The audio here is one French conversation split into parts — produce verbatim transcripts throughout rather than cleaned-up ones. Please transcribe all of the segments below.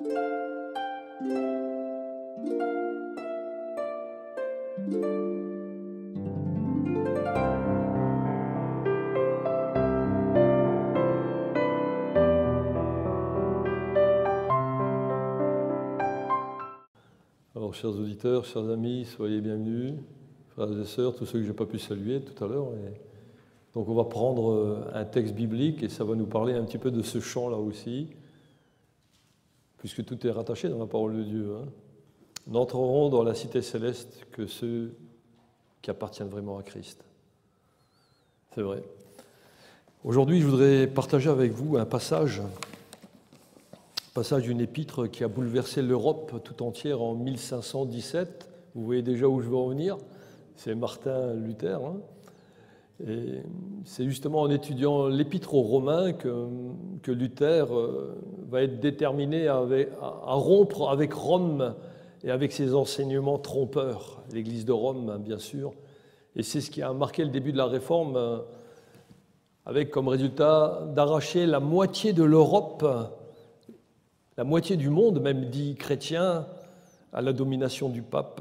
Alors, chers auditeurs, chers amis, soyez bienvenus, frères et sœurs, tous ceux que je n'ai pas pu saluer tout à l'heure. Et donc, on va prendre un texte biblique et ça va nous parler un petit peu de ce chant-là aussi, puisque tout est rattaché dans la parole de Dieu. Hein. N'entreront dans la cité céleste que ceux qui appartiennent vraiment à Christ. C'est vrai. Aujourd'hui, je voudrais partager avec vous un passage, passage d'une épître qui a bouleversé l'Europe tout entière en mille cinq cent dix-sept. Vous voyez déjà où je veux en venir. C'est Martin Luther. Hein. Et c'est justement en étudiant l'épître aux Romains que, que Luther euh, va être déterminé à, à, à rompre avec Rome et avec ses enseignements trompeurs, l'Église de Rome, hein, bien sûr. Et c'est ce qui a marqué le début de la Réforme, euh, avec comme résultat d'arracher la moitié de l'Europe, la moitié du monde, même dit chrétien, à la domination du pape.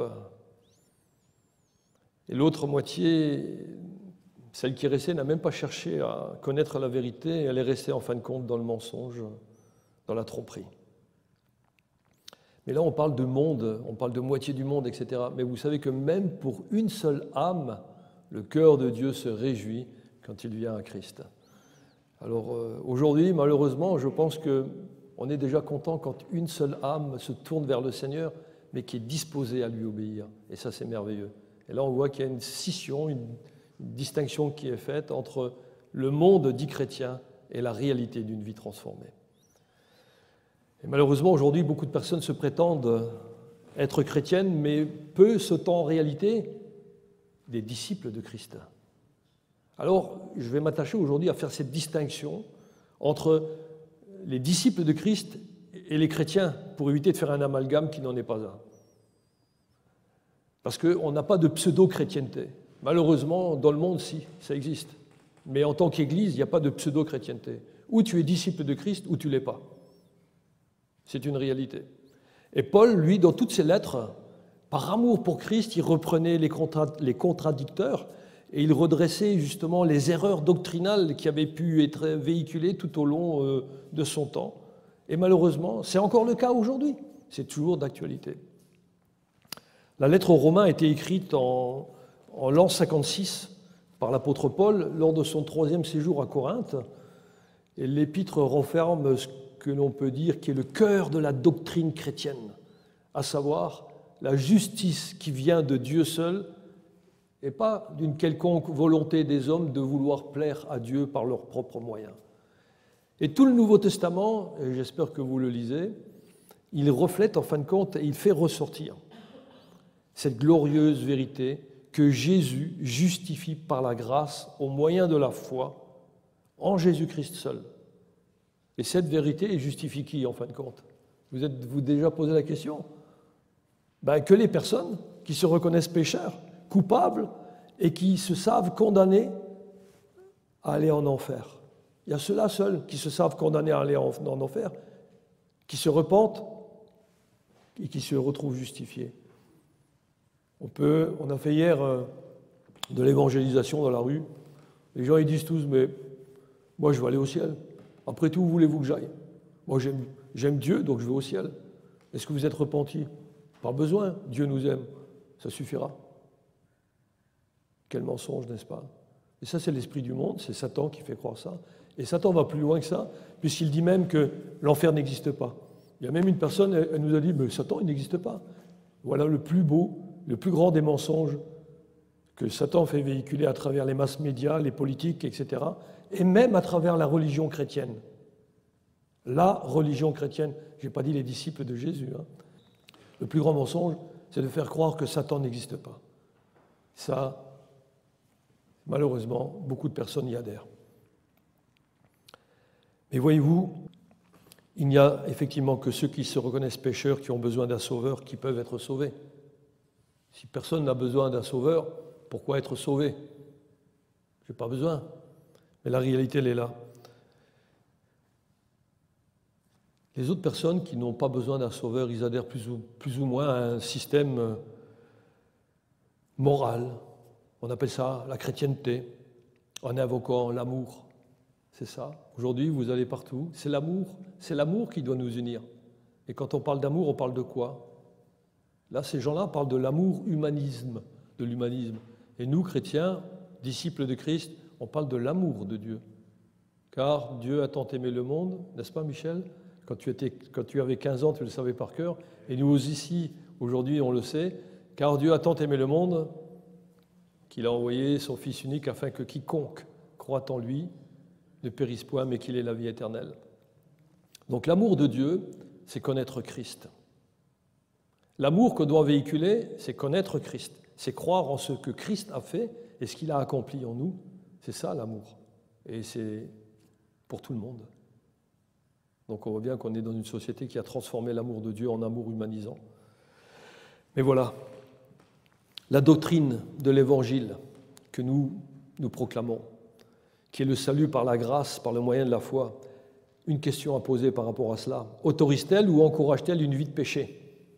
Et l'autre moitié, celle qui est restée, n'a même pas cherché à connaître la vérité, elle est restée en fin de compte dans le mensonge, dans la tromperie. Mais là, on parle de monde, on parle de moitié du monde, et cetera. Mais vous savez que même pour une seule âme, le cœur de Dieu se réjouit quand il vient à Christ. Alors euh, aujourd'hui, malheureusement, je pense que on est déjà content quand une seule âme se tourne vers le Seigneur, mais qui est disposée à lui obéir. Et ça, c'est merveilleux. Et là, on voit qu'il y a une scission, une, une distinction qui est faite entre le monde dit chrétien et la réalité d'une vie transformée. Et malheureusement, aujourd'hui, beaucoup de personnes se prétendent être chrétiennes, mais peu sont en réalité des disciples de Christ. Alors, je vais m'attacher aujourd'hui à faire cette distinction entre les disciples de Christ et les chrétiens, pour éviter de faire un amalgame qui n'en est pas un. Parce qu'on n'a pas de pseudo-chrétienté. Malheureusement, dans le monde, si, ça existe. Mais en tant qu'Église, il n'y a pas de pseudo-chrétienté. Ou tu es disciple de Christ, ou tu ne l'es pas. C'est une réalité. Et Paul, lui, dans toutes ses lettres, par amour pour Christ, il reprenait les, contra- les contradicteurs et il redressait justement les erreurs doctrinales qui avaient pu être véhiculées tout au long euh, de son temps. Et malheureusement, c'est encore le cas aujourd'hui. C'est toujours d'actualité. La lettre aux Romains a été écrite en, en l'an cinquante-six par l'apôtre Paul lors de son troisième séjour à Corinthe. Et l'épître renferme ce que l'on peut dire qui est le cœur de la doctrine chrétienne, à savoir la justice qui vient de Dieu seul et pas d'une quelconque volonté des hommes de vouloir plaire à Dieu par leurs propres moyens. Et tout le Nouveau Testament, et j'espère que vous le lisez, il reflète en fin de compte et il fait ressortir cette glorieuse vérité que Jésus justifie par la grâce au moyen de la foi en Jésus-Christ seul. Et cette vérité justifie qui en fin de compte? Vous êtes-vous déjà posé la question? Ben, que les personnes qui se reconnaissent pécheurs, coupables et qui se savent condamnés à aller en enfer. Il y a ceux-là seuls qui se savent condamnés à aller en, en enfer, qui se repentent et qui se retrouvent justifiés. On peut, on a fait hier euh, de l'évangélisation dans la rue. Les gens ils disent tous, mais moi je veux aller au ciel. Après tout, où voulez-vous que j'aille? Moi j'aime, j'aime Dieu, donc je vais au ciel. Est-ce que vous êtes repentis? Pas besoin, Dieu nous aime, ça suffira. Quel mensonge, n'est-ce pas? Et ça, c'est l'esprit du monde, c'est Satan qui fait croire ça. Et Satan va plus loin que ça, puisqu'il dit même que l'enfer n'existe pas. Il y a même une personne, elle, elle nous a dit, mais Satan, il n'existe pas. Voilà le plus beau, le plus grand des mensonges que Satan fait véhiculer à travers les masses médias, les politiques, et cetera, et même à travers la religion chrétienne. La religion chrétienne, je n'ai pas dit les disciples de Jésus. Hein. Le plus grand mensonge, c'est de faire croire que Satan n'existe pas. Ça, malheureusement, beaucoup de personnes y adhèrent. Mais voyez-vous, il n'y a effectivement que ceux qui se reconnaissent pécheurs, qui ont besoin d'un sauveur, qui peuvent être sauvés. Si personne n'a besoin d'un sauveur, pourquoi être sauvé? Je n'ai pas besoin. Mais la réalité, elle est là. Les autres personnes qui n'ont pas besoin d'un sauveur, ils adhèrent plus ou, plus ou moins à un système moral. On appelle ça la chrétienté, en invoquant l'amour. C'est ça. Aujourd'hui, vous allez partout. C'est l'amour. C'est l'amour qui doit nous unir. Et quand on parle d'amour, on parle de quoi? Là, ces gens-là parlent de l'amour humanisme, de l'humanisme. Et nous, chrétiens, disciples de Christ, on parle de l'amour de Dieu. Car Dieu a tant aimé le monde, n'est-ce pas, Michel? Quand tu, étais, quand tu avais quinze ans, tu le savais par cœur. Et nous ici, aujourd'hui, on le sait. Car Dieu a tant aimé le monde qu'il a envoyé son Fils unique afin que quiconque croit en lui ne périsse point, mais qu'il ait la vie éternelle. Donc l'amour de Dieu, c'est connaître Christ. L'amour que doit véhiculer, c'est connaître Christ. C'est croire en ce que Christ a fait et ce qu'il a accompli en nous. C'est ça l'amour. Et c'est pour tout le monde. Donc on voit bien qu'on est dans une société qui a transformé l'amour de Dieu en amour humanisant. Mais voilà, la doctrine de l'Évangile que nous, nous proclamons, qui est le salut par la grâce, par le moyen de la foi, une question à poser par rapport à cela. Autorise-t-elle ou encourage-t-elle une vie de péché?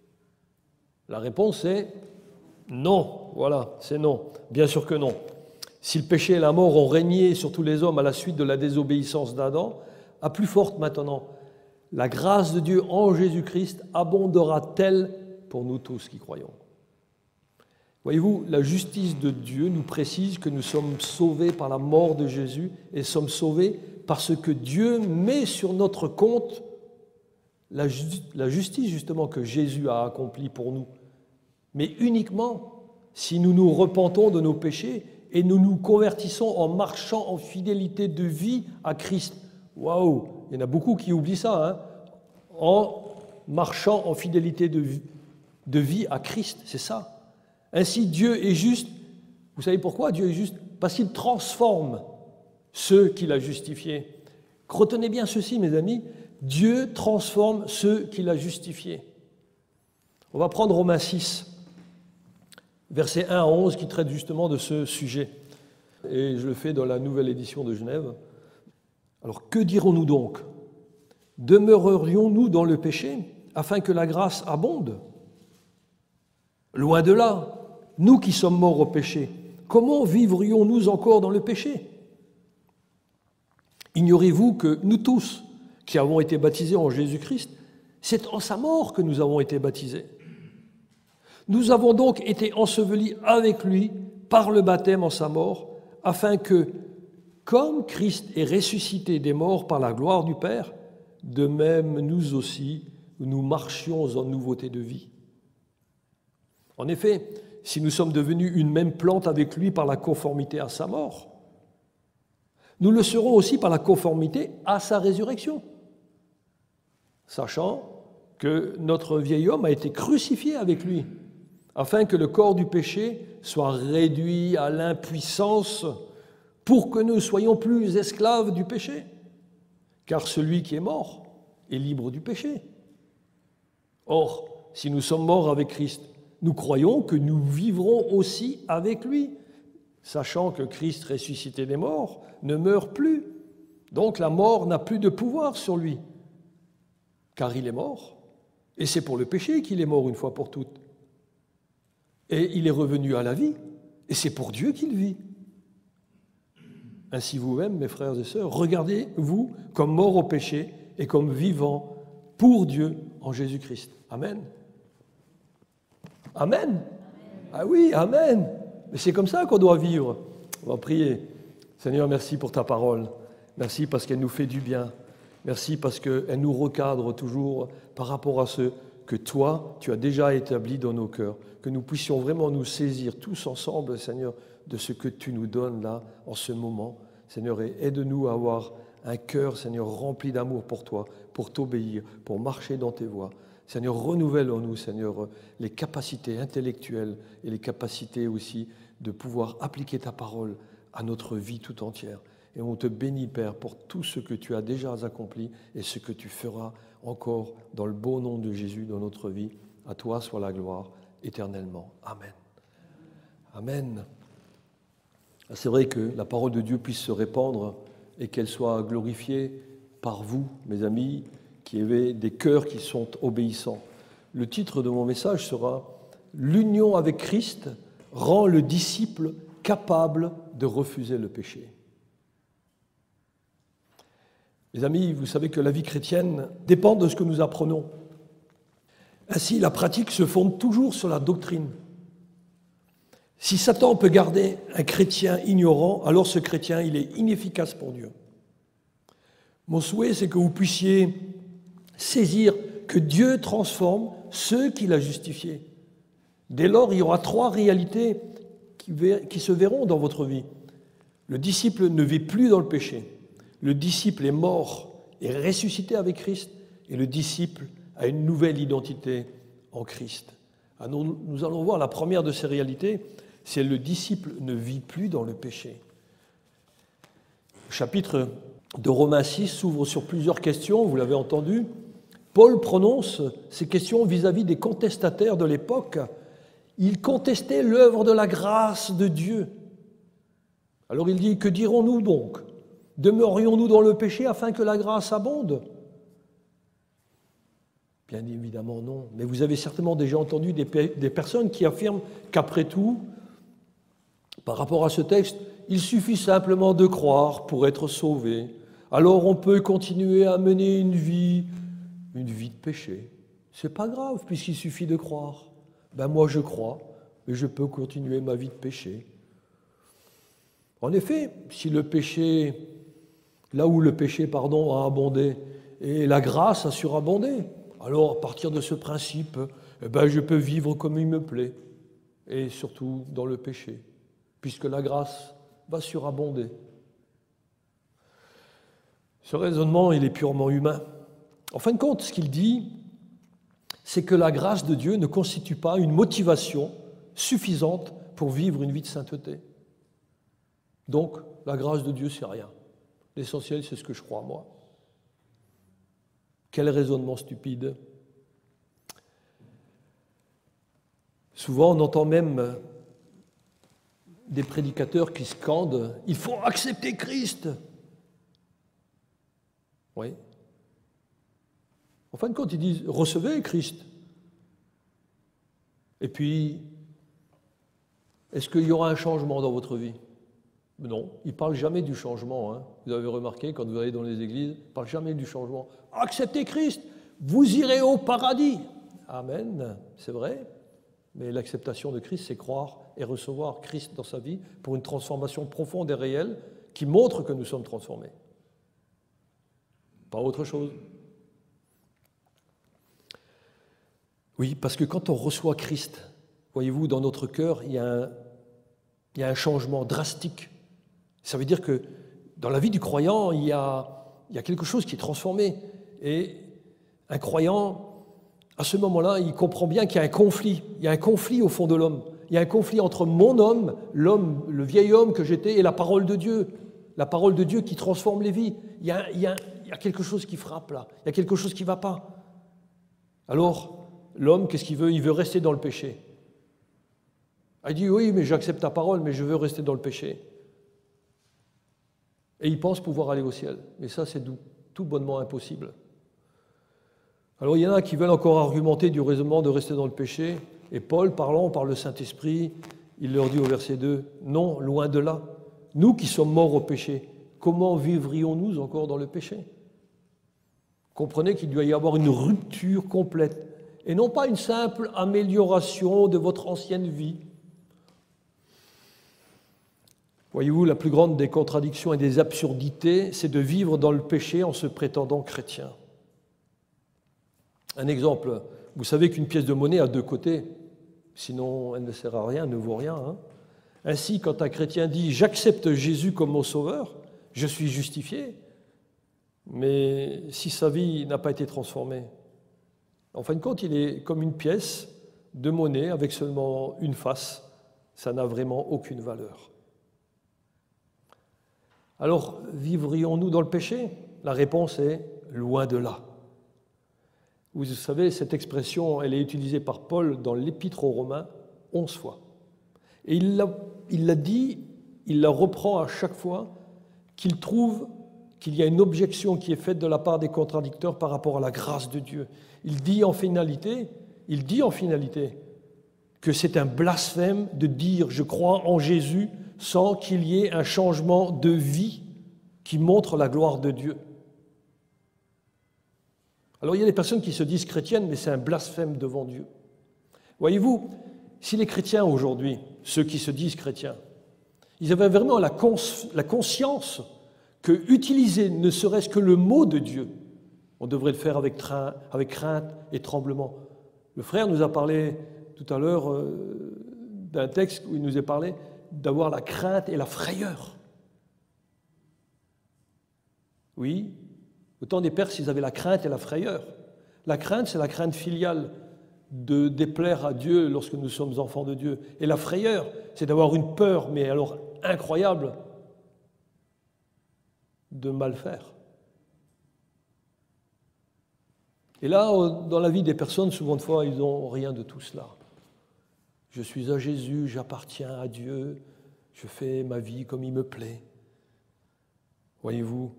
La réponse est non. Voilà, c'est non. Bien sûr que non. Si le péché et la mort ont régné sur tous les hommes à la suite de la désobéissance d'Adam, à plus forte maintenant, la grâce de Dieu en Jésus-Christ abondera-t-elle pour nous tous qui croyons? Voyez-vous, la justice de Dieu nous précise que nous sommes sauvés par la mort de Jésus et sommes sauvés parce que Dieu met sur notre compte la, ju- la justice justement que Jésus a accomplie pour nous. Mais uniquement si nous nous repentons de nos péchés et nous nous convertissons en marchant en fidélité de vie à Christ. Waouh, il y en a beaucoup qui oublient ça, hein, en marchant en fidélité de vie, de vie à Christ, c'est ça. Ainsi, Dieu est juste. Vous savez pourquoi Dieu est juste? Parce qu'il transforme ceux qu'il a justifiés. Retenez bien ceci, mes amis, Dieu transforme ceux qu'il a justifiés. On va prendre Romains six, versets un à onze, qui traite justement de ce sujet. Et je le fais dans la nouvelle édition de Genève. Alors, que dirons-nous donc? Demeurerions-nous dans le péché afin que la grâce abonde? Loin de là, nous qui sommes morts au péché, comment vivrions-nous encore dans le péché? Ignorez-vous que nous tous, qui avons été baptisés en Jésus-Christ, c'est en sa mort que nous avons été baptisés. Nous avons donc été ensevelis avec lui par le baptême en sa mort, afin que, comme Christ est ressuscité des morts par la gloire du Père, de même nous aussi, nous marchions en nouveauté de vie. En effet, si nous sommes devenus une même plante avec lui par la conformité à sa mort, nous le serons aussi par la conformité à sa résurrection, sachant que notre vieil homme a été crucifié avec lui, afin que le corps du péché soit réduit à l'impuissance pour que nous ne soyons plus esclaves du péché, car celui qui est mort est libre du péché. Or, si nous sommes morts avec Christ, nous croyons que nous vivrons aussi avec lui, sachant que Christ ressuscité des morts ne meurt plus. Donc la mort n'a plus de pouvoir sur lui, car il est mort. Et c'est pour le péché qu'il est mort une fois pour toutes. Et il est revenu à la vie, et c'est pour Dieu qu'il vit. Ainsi vous-même, mes frères et sœurs, regardez-vous comme morts au péché et comme vivants pour Dieu en Jésus-Christ. Amen. Amen. Ah oui, amen. Mais c'est comme ça qu'on doit vivre. On va prier. Seigneur, merci pour ta parole. Merci parce qu'elle nous fait du bien. Merci parce qu'elle nous recadre toujours par rapport à ce que toi, tu as déjà établi dans nos cœurs. Que nous puissions vraiment nous saisir tous ensemble, Seigneur, de ce que tu nous donnes là, en ce moment. Seigneur, et aide-nous à avoir un cœur, Seigneur, rempli d'amour pour toi, pour t'obéir, pour marcher dans tes voies. Seigneur, renouvelle en nous, Seigneur, les capacités intellectuelles et les capacités aussi de pouvoir appliquer ta parole à notre vie tout entière. Et on te bénit, Père, pour tout ce que tu as déjà accompli et ce que tu feras encore dans le beau nom de Jésus dans notre vie. À toi soit la gloire éternellement. Amen. Amen. C'est vrai que la parole de Dieu puisse se répandre et qu'elle soit glorifiée par vous, mes amis, qui avaient des cœurs qui sont obéissants. Le titre de mon message sera « L'union avec Christ rend le disciple capable de refuser le péché ». Les amis, vous savez que la vie chrétienne dépend de ce que nous apprenons. Ainsi, la pratique se fonde toujours sur la doctrine. Si Satan peut garder un chrétien ignorant, alors ce chrétien, il est inefficace pour Dieu. Mon souhait, c'est que vous puissiez saisir que Dieu transforme ceux qu'il a justifiés. Dès lors, il y aura trois réalités qui se verront dans votre vie. Le disciple ne vit plus dans le péché. Le disciple est mort et ressuscité avec Christ. Et le disciple a une nouvelle identité en Christ. Alors, nous allons voir la première de ces réalités, c'est le disciple ne vit plus dans le péché. Le chapitre de Romains six s'ouvre sur plusieurs questions, vous l'avez entendu. Paul prononce ces questions vis-à-vis des contestataires de l'époque. Ils contestaient l'œuvre de la grâce de Dieu. Alors il dit, que dirons-nous donc? Demeurions-nous dans le péché afin que la grâce abonde? Bien évidemment non, mais vous avez certainement déjà entendu des, des personnes qui affirment qu'après tout, par rapport à ce texte, il suffit simplement de croire pour être sauvé. Alors on peut continuer à mener une vie, une vie de péché. C'est pas grave puisqu'il suffit de croire. Ben moi je crois et je peux continuer ma vie de péché. En effet, si le péché, là où le péché, pardon, a abondé et la grâce a surabondé, alors à partir de ce principe, eh ben, je peux vivre comme il me plaît et surtout dans le péché, puisque la grâce va surabonder. Ce raisonnement, il est purement humain. En fin de compte, ce qu'il dit, c'est que la grâce de Dieu ne constitue pas une motivation suffisante pour vivre une vie de sainteté. Donc, la grâce de Dieu, c'est rien. L'essentiel, c'est ce que je crois, moi. Quel raisonnement stupide. Souvent, on entend même des prédicateurs qui scandent « Il faut accepter Christ !» Oui. En fin de compte, ils disent « Recevez Christ !» Et puis, est-ce qu'il y aura un changement dans votre vie? Non, ils ne parlent jamais du changement. Hein. Vous avez remarqué, quand vous allez dans les églises, ils ne parlent jamais du changement. « Acceptez Christ, vous irez au paradis !» Amen, c'est vrai. Mais l'acceptation de Christ, c'est croire et recevoir Christ dans sa vie pour une transformation profonde et réelle qui montre que nous sommes transformés. Pas autre chose. Oui, parce que quand on reçoit Christ, voyez-vous, dans notre cœur, il y a un, il y a un changement drastique. Ça veut dire que dans la vie du croyant, il y a, il y a quelque chose qui est transformé. Et un croyant, à ce moment-là, il comprend bien qu'il y a un conflit. Il y a un conflit au fond de l'homme. Il y a un conflit entre mon homme, l'homme, le vieil homme que j'étais, et la parole de Dieu. La parole de Dieu qui transforme les vies. Il y a, il y a, il y a quelque chose qui frappe là. Il y a quelque chose qui ne va pas. Alors, l'homme, qu'est-ce qu'il veut? Il veut rester dans le péché. Il dit, oui, mais j'accepte ta parole, mais je veux rester dans le péché. Et il pense pouvoir aller au ciel. Mais ça, c'est tout bonnement impossible. Alors, il y en a qui veulent encore argumenter du raisonnement de rester dans le péché. Et Paul, parlant par le Saint-Esprit, il leur dit au verset deux, « Non, loin de là. Nous qui sommes morts au péché, comment vivrions-nous encore dans le péché ?» Comprenez qu'il doit y avoir une rupture complète. Et non pas une simple amélioration de votre ancienne vie. Voyez-vous, la plus grande des contradictions et des absurdités, c'est de vivre dans le péché en se prétendant chrétien. Un exemple, vous savez qu'une pièce de monnaie a deux côtés, sinon elle ne sert à rien, elle ne vaut rien. Hein. Ainsi, quand un chrétien dit « J'accepte Jésus comme mon sauveur, je suis justifié », mais si sa vie n'a pas été transformée, en fin de compte, il est comme une pièce de monnaie avec seulement une face. Ça n'a vraiment aucune valeur. Alors, vivrions-nous dans le péché? La réponse est loin de là. Vous savez, cette expression, elle est utilisée par Paul dans l'Épître aux Romains onze fois. Et il l'a, il l'a dit, il la reprend à chaque fois qu'il trouve qu'il y a une objection qui est faite de la part des contradicteurs par rapport à la grâce de Dieu. Il dit en finalité, il dit en finalité que c'est un blasphème de dire « je crois en Jésus » sans qu'il y ait un changement de vie qui montre la gloire de Dieu. Alors il y a des personnes qui se disent chrétiennes, mais c'est un blasphème devant Dieu. Voyez-vous, si les chrétiens aujourd'hui, ceux qui se disent chrétiens, ils avaient vraiment la, cons la conscience que utiliser ne serait-ce que le mot de Dieu, on devrait le faire avec, train, avec crainte et tremblement. Le frère nous a parlé tout à l'heure euh, d'un texte où il nous est parlé d'avoir la crainte et la frayeur. Oui, autant des Perses, ils avaient la crainte et la frayeur. La crainte, c'est la crainte filiale de déplaire à Dieu lorsque nous sommes enfants de Dieu. Et la frayeur, c'est d'avoir une peur, mais alors incroyable, de mal faire. Et là, dans la vie des personnes, souvent de fois, ils n'ont rien de tout cela. Je suis à Jésus, j'appartiens à Dieu, je fais ma vie comme il me plaît. Voyez-vous,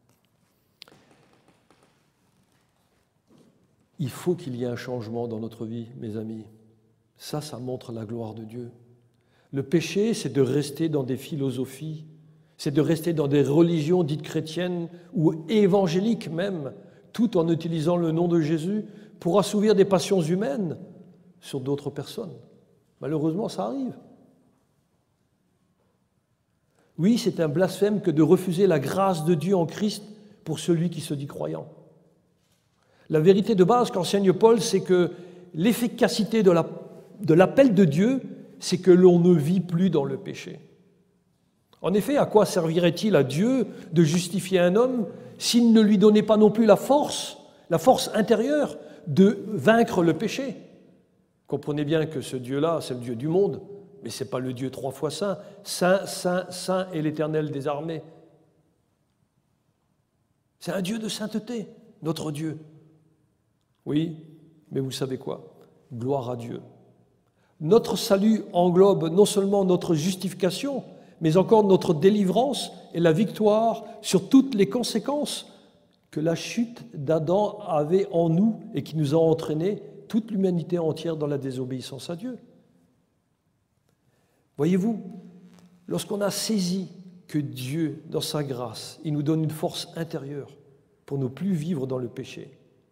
il faut qu'il y ait un changement dans notre vie, mes amis. Ça, ça montre la gloire de Dieu. Le péché, c'est de rester dans des philosophies, c'est de rester dans des religions dites chrétiennes ou évangéliques même, tout en utilisant le nom de Jésus pour assouvir des passions humaines sur d'autres personnes. Malheureusement, ça arrive. Oui, c'est un blasphème que de refuser la grâce de Dieu en Christ pour celui qui se dit croyant. La vérité de base qu'enseigne Paul, c'est que l'efficacité de la, de l'appel de Dieu, c'est que l'on ne vit plus dans le péché. En effet, à quoi servirait-il à Dieu de justifier un homme s'il ne lui donnait pas non plus la force, la force intérieure de vaincre le péché? Comprenez bien que ce Dieu-là, c'est le Dieu du monde, mais ce n'est pas le Dieu trois fois saint. Saint, saint, saint est l'Éternel des armées. C'est un Dieu de sainteté, notre Dieu. Oui, mais vous savez quoi? Gloire à Dieu. Notre salut englobe non seulement notre justification, mais encore notre délivrance et la victoire sur toutes les conséquences que la chute d'Adam avait en nous et qui nous a entraîné toute l'humanité entière dans la désobéissance à Dieu. Voyez-vous, lorsqu'on a saisi que Dieu, dans sa grâce, il nous donne une force intérieure pour ne plus vivre dans le péché,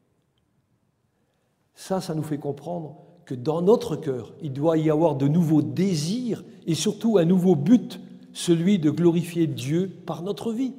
ça, ça nous fait comprendre que dans notre cœur, il doit y avoir de nouveaux désirs et surtout un nouveau but, celui de glorifier Dieu par notre vie.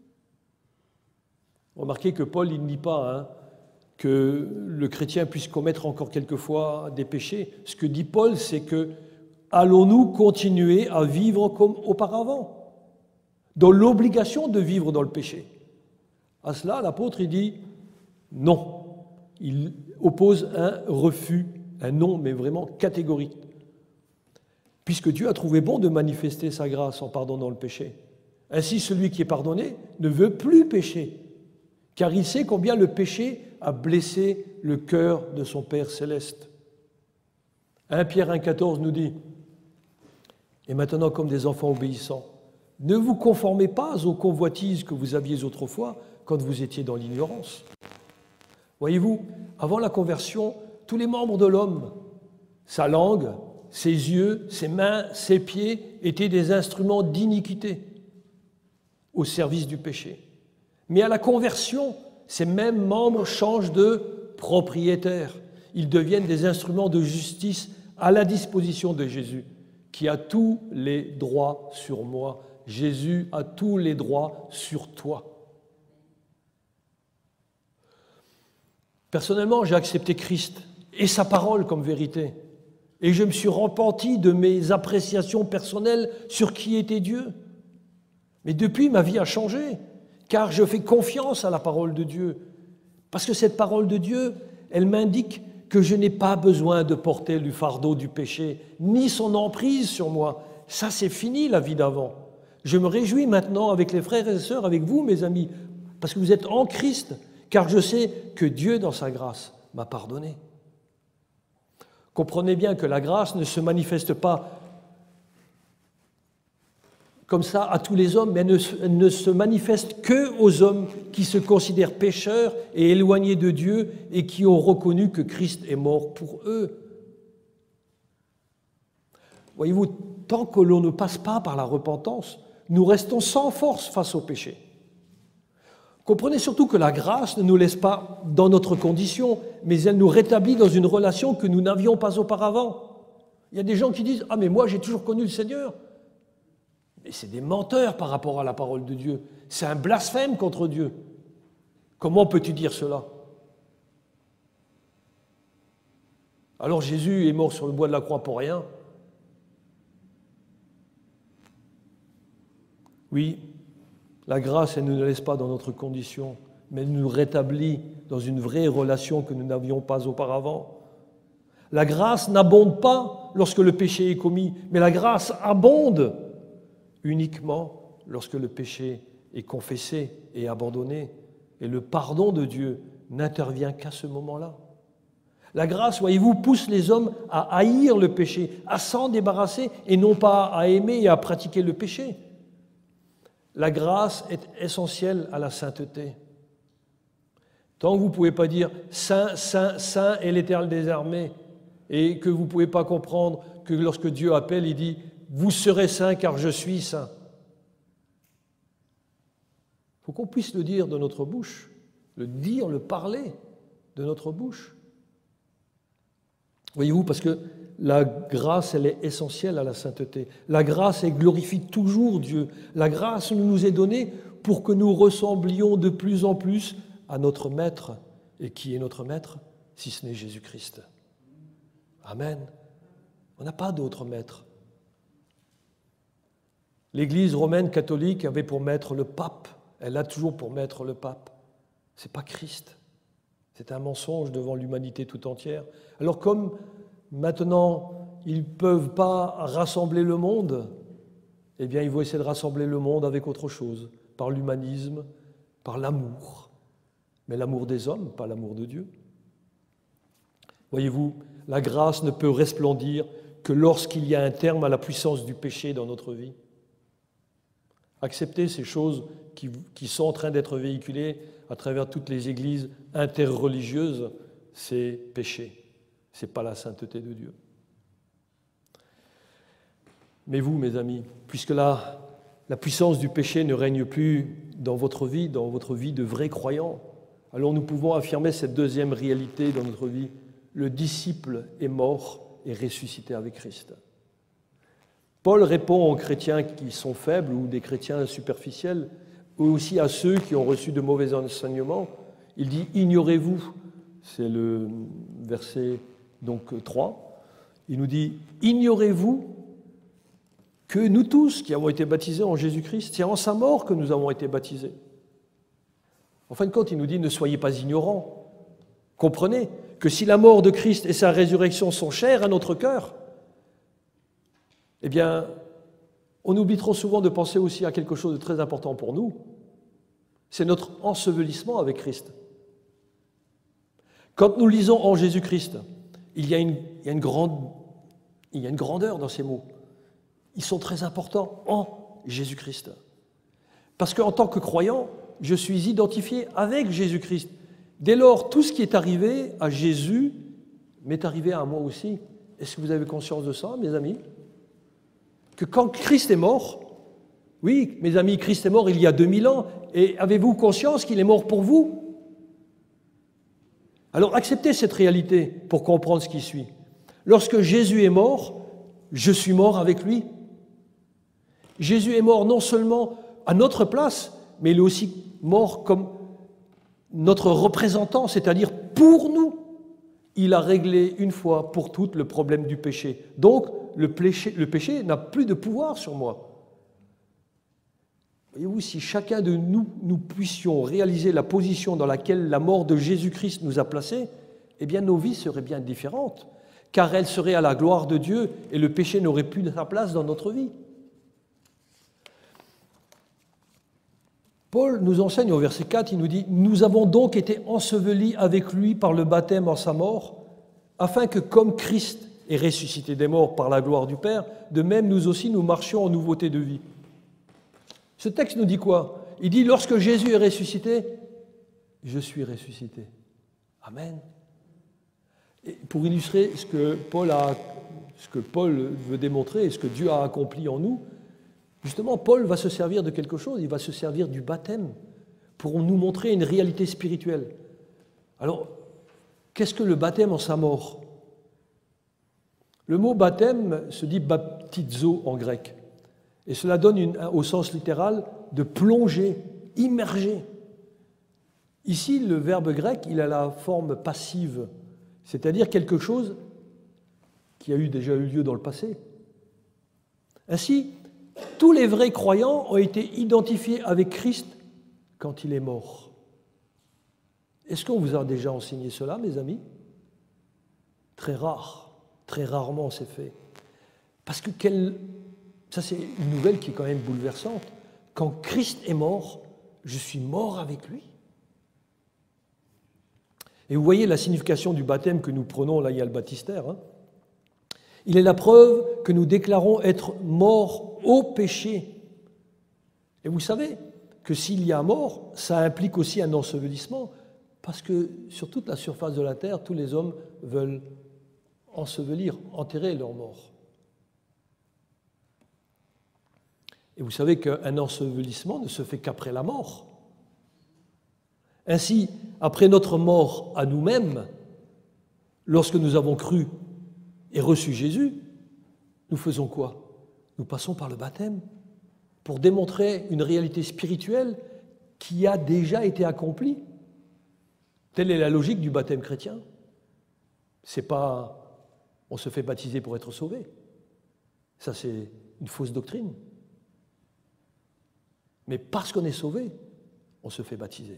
Remarquez que Paul, il ne dit pas hein, que le chrétien puisse commettre encore quelquefois des péchés. Ce que dit Paul, c'est que allons-nous continuer à vivre comme auparavant, dans l'obligation de vivre dans le péché? À cela, l'apôtre, il dit non. Il oppose un refus, un non, mais vraiment catégorique. Puisque Dieu a trouvé bon de manifester sa grâce en pardonnant le péché. Ainsi, celui qui est pardonné ne veut plus pécher, car il sait combien le péché a blessé le cœur de son Père céleste. premier Pierre un quatorze nous dit « Et maintenant, comme des enfants obéissants, ne vous conformez pas aux convoitises que vous aviez autrefois quand vous étiez dans l'ignorance. » Voyez-vous, avant la conversion, tous les membres de l'homme, sa langue, ses yeux, ses mains, ses pieds, étaient des instruments d'iniquité au service du péché. Mais à la conversion, ces mêmes membres changent de propriétaire. Ils deviennent des instruments de justice à la disposition de Jésus, qui a tous les droits sur moi. Jésus a tous les droits sur toi. Personnellement, j'ai accepté Christ et sa parole comme vérité. Et je me suis repenti de mes appréciations personnelles sur qui était Dieu. Mais depuis, ma vie a changé, car je fais confiance à la parole de Dieu. Parce que cette parole de Dieu, elle m'indique que je n'ai pas besoin de porter le fardeau du péché, ni son emprise sur moi. Ça, c'est fini, la vie d'avant. Je me réjouis maintenant avec les frères et sœurs, avec vous, mes amis, parce que vous êtes en Christ, car je sais que Dieu, dans sa grâce, m'a pardonné. Comprenez bien que la grâce ne se manifeste pas comme ça à tous les hommes, mais elle ne, elle ne se manifeste que aux hommes qui se considèrent pécheurs et éloignés de Dieu et qui ont reconnu que Christ est mort pour eux. Voyez-vous, tant que l'on ne passe pas par la repentance, nous restons sans force face au péché. Comprenez surtout que la grâce ne nous laisse pas dans notre condition, mais elle nous rétablit dans une relation que nous n'avions pas auparavant. Il y a des gens qui disent « Ah, mais moi, j'ai toujours connu le Seigneur ». Mais c'est des menteurs par rapport à la parole de Dieu. C'est un blasphème contre Dieu. Comment peux-tu dire cela? Alors Jésus est mort sur le bois de la croix pour rien? Oui, la grâce, elle ne nous laisse pas dans notre condition, mais elle nous rétablit dans une vraie relation que nous n'avions pas auparavant. La grâce n'abonde pas lorsque le péché est commis, mais la grâce abonde uniquement lorsque le péché est confessé et abandonné. Et le pardon de Dieu n'intervient qu'à ce moment-là. La grâce, voyez-vous, pousse les hommes à haïr le péché, à s'en débarrasser et non pas à aimer et à pratiquer le péché. La grâce est essentielle à la sainteté. Tant que vous ne pouvez pas dire « Saint, Saint, Saint est l'Éternel des armées » et que vous ne pouvez pas comprendre que lorsque Dieu appelle, il dit « Vous serez saints car je suis saint ». Il faut qu'on puisse le dire de notre bouche, le dire, le parler de notre bouche. Voyez-vous, parce que la grâce, elle est essentielle à la sainteté. La grâce, elle glorifie toujours Dieu. La grâce nous est donnée pour que nous ressemblions de plus en plus à notre Maître. Et qui est notre Maître, si ce n'est Jésus-Christ? Amen. On n'a pas d'autre Maître. L'Église romaine catholique avait pour maître le pape. Elle a toujours pour maître le pape. Ce n'est pas Christ. C'est un mensonge devant l'humanité tout entière. Alors comme maintenant, ils ne peuvent pas rassembler le monde, eh bien, ils vont essayer de rassembler le monde avec autre chose, par l'humanisme, par l'amour. Mais l'amour des hommes, pas l'amour de Dieu. Voyez-vous, la grâce ne peut resplendir que lorsqu'il y a un terme à la puissance du péché dans notre vie. Accepter ces choses qui, qui sont en train d'être véhiculées à travers toutes les églises interreligieuses, c'est péché. Ce n'est pas la sainteté de Dieu. Mais vous, mes amis, puisque la, la puissance du péché ne règne plus dans votre vie, dans votre vie de vrais croyants, alors nous pouvons affirmer cette deuxième réalité dans notre vie. Le disciple est mort et ressuscité avec Christ. Paul répond aux chrétiens qui sont faibles ou des chrétiens superficiels, ou aussi à ceux qui ont reçu de mauvais enseignements. Il dit « Ignorez-vous », c'est le verset donc trois, il nous dit « Ignorez-vous que nous tous qui avons été baptisés en Jésus-Christ, c'est en sa mort que nous avons été baptisés. » En fin de compte, il nous dit « Ne soyez pas ignorants. Comprenez que si la mort de Christ et sa résurrection sont chères à notre cœur, eh bien, on oublie trop souvent de penser aussi à quelque chose de très important pour nous. C'est notre ensevelissement avec Christ. Quand nous lisons en Jésus-Christ, il y a une, il y a une grande, il y a une grandeur dans ces mots. Ils sont très importants en Jésus-Christ. Parce qu'en tant que croyant, je suis identifié avec Jésus-Christ. Dès lors, tout ce qui est arrivé à Jésus m'est arrivé à moi aussi. Est-ce que vous avez conscience de ça, mes amis? Que quand Christ est mort, oui, mes amis, Christ est mort il y a deux mille ans, et avez-vous conscience qu'il est mort pour vous? Alors acceptez cette réalité pour comprendre ce qui suit. Lorsque Jésus est mort, je suis mort avec lui. Jésus est mort non seulement à notre place, mais il est aussi mort comme notre représentant, c'est-à-dire pour nous. Il a réglé une fois pour toutes le problème du péché. Donc, le péché, le péché n'a plus de pouvoir sur moi. Voyez-vous, si chacun de nous, nous puissions réaliser la position dans laquelle la mort de Jésus-Christ nous a placés, eh bien nos vies seraient bien différentes, car elles seraient à la gloire de Dieu et le péché n'aurait plus sa place dans notre vie. Paul nous enseigne au verset quatre, il nous dit « Nous avons donc été ensevelis avec lui par le baptême en sa mort, afin que comme Christ est ressuscité des morts par la gloire du Père, de même nous aussi nous marchions en nouveauté de vie. » Ce texte nous dit quoi? Il dit, lorsque Jésus est ressuscité, je suis ressuscité. Amen. Et pour illustrer ce que Paul a, ce que Paul veut démontrer et ce que Dieu a accompli en nous, justement, Paul va se servir de quelque chose, il va se servir du baptême pour nous montrer une réalité spirituelle. Alors, qu'est-ce que le baptême en sa mort? Le mot baptême se dit baptizo en grec, et cela donne une, au sens littéral de plonger, immerger. Ici, le verbe grec, il a la forme passive, c'est-à-dire quelque chose qui a eu déjà eu lieu dans le passé. Ainsi, tous les vrais croyants ont été identifiés avec Christ quand il est mort. Est-ce qu'on vous a déjà enseigné cela, mes amis? Très rare, très rarement c'est fait. Parce que quelle... ça c'est une nouvelle qui est quand même bouleversante. Quand Christ est mort, je suis mort avec lui. Et vous voyez la signification du baptême que nous prenons, là il y a le baptistère. Hein. Il est la preuve que nous déclarons être morts au péché. Et vous savez que s'il y a mort, ça implique aussi un ensevelissement, parce que sur toute la surface de la terre, tous les hommes veulent ensevelir, enterrer leurs morts. Et vous savez qu'un ensevelissement ne se fait qu'après la mort. Ainsi, après notre mort à nous-mêmes, lorsque nous avons cru et reçu Jésus, nous faisons quoi? Nous passons par le baptême pour démontrer une réalité spirituelle qui a déjà été accomplie. Telle est la logique du baptême chrétien. C'est pas on se fait baptiser pour être sauvé. Ça, c'est une fausse doctrine. Mais parce qu'on est sauvé, on se fait baptiser.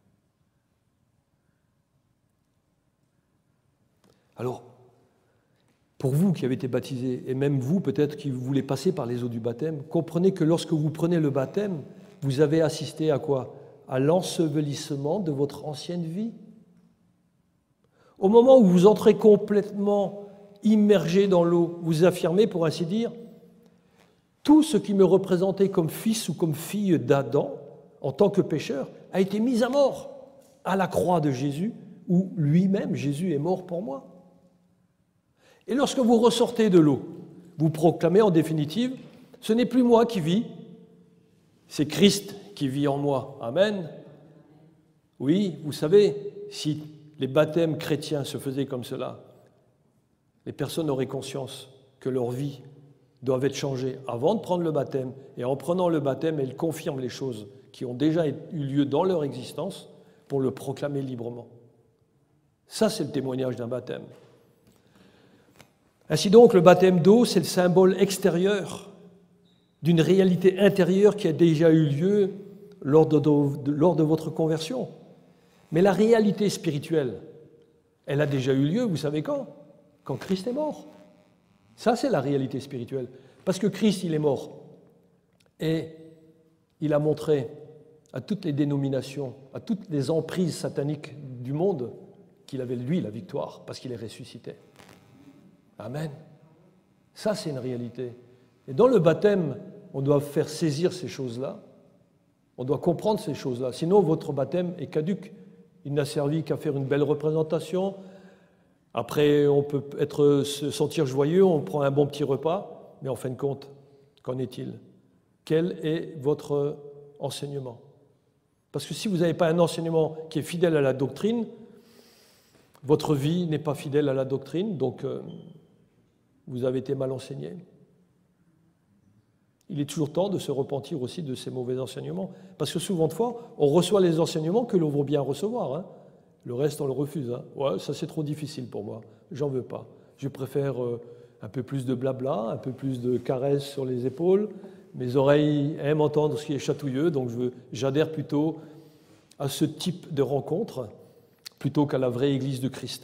Alors, pour vous qui avez été baptisés, et même vous peut-être qui voulez passer par les eaux du baptême, comprenez que lorsque vous prenez le baptême, vous avez assisté à quoi? À l'ensevelissement de votre ancienne vie. Au moment où vous entrez complètement immergé dans l'eau, vous affirmez, pour ainsi dire, tout ce qui me représentait comme fils ou comme fille d'Adam, en tant que pécheur, a été mis à mort à la croix de Jésus, où lui-même, Jésus, est mort pour moi. Et lorsque vous ressortez de l'eau, vous proclamez en définitive, ce n'est plus moi qui vis, c'est Christ qui vit en moi. Amen. Oui, vous savez, si les baptêmes chrétiens se faisaient comme cela, les personnes auraient conscience que leur vie doit être changée avant de prendre le baptême, et en prenant le baptême, elles confirment les choses qui ont déjà eu lieu dans leur existence pour le proclamer librement. Ça, c'est le témoignage d'un baptême. Ainsi donc, le baptême d'eau, c'est le symbole extérieur d'une réalité intérieure qui a déjà eu lieu lors de, de, lors de votre conversion. Mais la réalité spirituelle, elle a déjà eu lieu, vous savez quand? Quand Christ est mort. Ça, c'est la réalité spirituelle. Parce que Christ, il est mort. Et il a montré à toutes les dénominations, à toutes les emprises sataniques du monde, qu'il avait, lui, la victoire, parce qu'il est ressuscité. Amen. Ça, c'est une réalité. Et dans le baptême, on doit faire saisir ces choses-là. On doit comprendre ces choses-là. Sinon, votre baptême est caduc. Il n'a servi qu'à faire une belle représentation. Après, on peut être, se sentir joyeux, on prend un bon petit repas. Mais en fin de compte, qu'en est-il? Quel est votre enseignement? Parce que si vous n'avez pas un enseignement qui est fidèle à la doctrine, votre vie n'est pas fidèle à la doctrine, donc euh, vous avez été mal enseigné. Il est toujours temps de se repentir aussi de ces mauvais enseignements. Parce que souvent de fois, on reçoit les enseignements que l'on veut bien recevoir. Hein. Le reste, on le refuse. Hein. Ouais, ça c'est trop difficile pour moi, j'en veux pas. Je préfère euh, un peu plus de blabla, un peu plus de caresses sur les épaules. Mes oreilles aiment entendre ce qui est chatouilleux, donc je veux, j'adhère plutôt à ce type de rencontre, plutôt qu'à la vraie Église de Christ.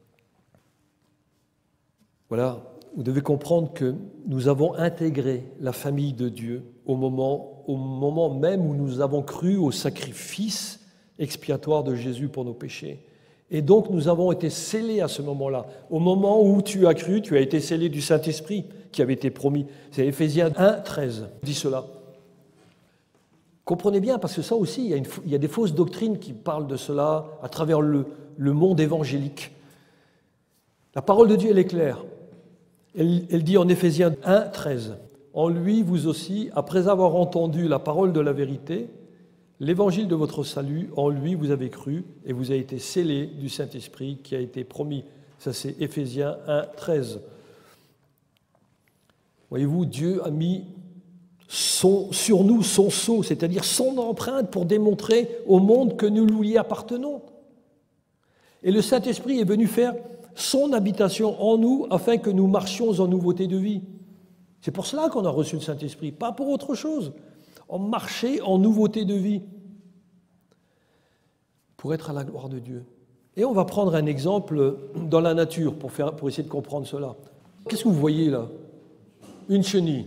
Voilà, vous devez comprendre que nous avons intégré la famille de Dieu au moment, au moment même où nous avons cru au sacrifice expiatoire de Jésus pour nos péchés. Et donc nous avons été scellés à ce moment-là. Au moment où tu as cru, tu as été scellé du Saint-Esprit qui avait été promis. C'est Éphésiens un, treize, dit cela. Comprenez bien, parce que ça aussi, il y a, une, il y a des fausses doctrines qui parlent de cela à travers le, le monde évangélique. La parole de Dieu, elle est claire. Elle, elle dit en Éphésiens un, treize, « En lui, vous aussi, après avoir entendu la parole de la vérité, l'évangile de votre salut, en lui, vous avez cru et vous avez été scellés du Saint-Esprit qui a été promis. » Ça, c'est Éphésiens un, treize. Voyez-vous, Dieu a mis son, sur nous son sceau, c'est-à-dire son empreinte pour démontrer au monde que nous lui appartenons. Et le Saint-Esprit est venu faire son habitation en nous afin que nous marchions en nouveauté de vie. C'est pour cela qu'on a reçu le Saint-Esprit, pas pour autre chose. On marchait en nouveauté de vie pour être à la gloire de Dieu. Et on va prendre un exemple dans la nature pour, faire, pour essayer de comprendre cela. Qu'est-ce que vous voyez là? Une chenille.